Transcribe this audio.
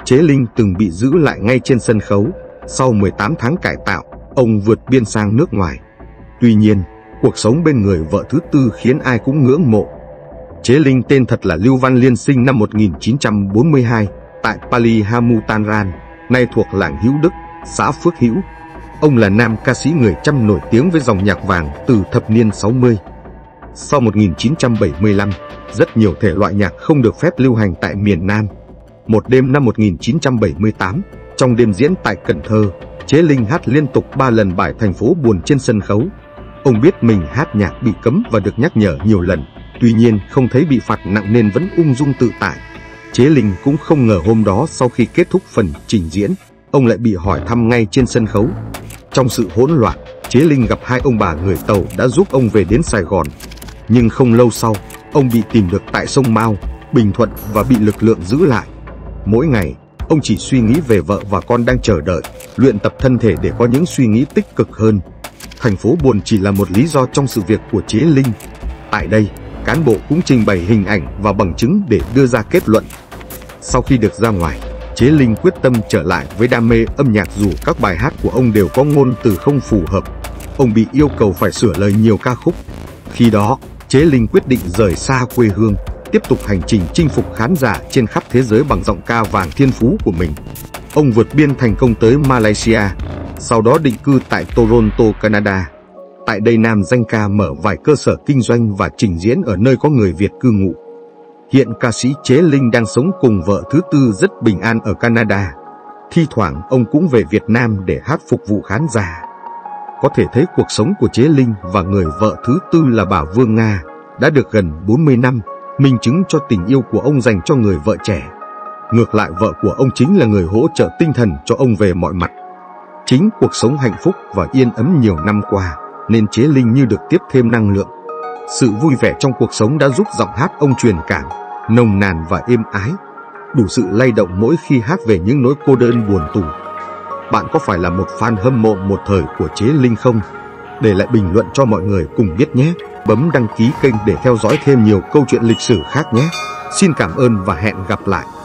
Chế Linh từng bị giữ lại ngay trên sân khấu. Sau 18 tháng cải tạo, ông vượt biên sang nước ngoài. Tuy nhiên, cuộc sống bên người vợ thứ tư khiến ai cũng ngưỡng mộ. Chế Linh tên thật là Lưu Văn Liên, sinh năm 1942 tại Palihamutanran, nay thuộc làng Hữu Đức, xã Phước Hữu. Ông là nam ca sĩ người Chăm nổi tiếng với dòng nhạc vàng từ thập niên 60. Sau 1975, rất nhiều thể loại nhạc không được phép lưu hành tại miền Nam. Một đêm năm 1978, trong đêm diễn tại Cần Thơ, Chế Linh hát liên tục 3 lần bài Thành Phố Buồn trên sân khấu. Ông biết mình hát nhạc bị cấm và được nhắc nhở nhiều lần, tuy nhiên không thấy bị phạt nặng nên vẫn ung dung tự tại. Chế Linh cũng không ngờ hôm đó sau khi kết thúc phần trình diễn, ông lại bị hỏi thăm ngay trên sân khấu. Trong sự hỗn loạn, Chế Linh gặp hai ông bà người Tàu đã giúp ông về đến Sài Gòn. Nhưng không lâu sau, ông bị tìm được tại sông Mao, Bình Thuận và bị lực lượng giữ lại. Mỗi ngày, ông chỉ suy nghĩ về vợ và con đang chờ đợi, luyện tập thân thể để có những suy nghĩ tích cực hơn. Thành phố Buồn chỉ là một lý do trong sự việc của Chế Linh. Tại đây, cán bộ cũng trình bày hình ảnh và bằng chứng để đưa ra kết luận. Sau khi được ra ngoài, Chế Linh quyết tâm trở lại với đam mê âm nhạc dù các bài hát của ông đều có ngôn từ không phù hợp. Ông bị yêu cầu phải sửa lời nhiều ca khúc. Khi đó, Chế Linh quyết định rời xa quê hương, tiếp tục hành trình chinh phục khán giả trên khắp thế giới bằng giọng ca vàng thiên phú của mình. Ông vượt biên thành công tới Malaysia, sau đó định cư tại Toronto, Canada. Tại đây nam danh ca mở vài cơ sở kinh doanh và trình diễn ở nơi có người Việt cư ngụ. Hiện ca sĩ Chế Linh đang sống cùng vợ thứ tư rất bình an ở Canada. Thi thoảng ông cũng về Việt Nam để hát phục vụ khán giả. Có thể thấy cuộc sống của Chế Linh và người vợ thứ tư là bà Vương Nga đã được gần 40 năm, minh chứng cho tình yêu của ông dành cho người vợ trẻ. Ngược lại, vợ của ông chính là người hỗ trợ tinh thần cho ông về mọi mặt. Chính cuộc sống hạnh phúc và yên ấm nhiều năm qua nên Chế Linh như được tiếp thêm năng lượng. Sự vui vẻ trong cuộc sống đã giúp giọng hát ông truyền cảm, nồng nàn và êm ái, đủ sự lay động mỗi khi hát về những nỗi cô đơn buồn tủi. Bạn có phải là một fan hâm mộ một thời của Chế Linh không? Để lại bình luận cho mọi người cùng biết nhé. Bấm đăng ký kênh để theo dõi thêm nhiều câu chuyện lịch sử khác nhé. Xin cảm ơn và hẹn gặp lại.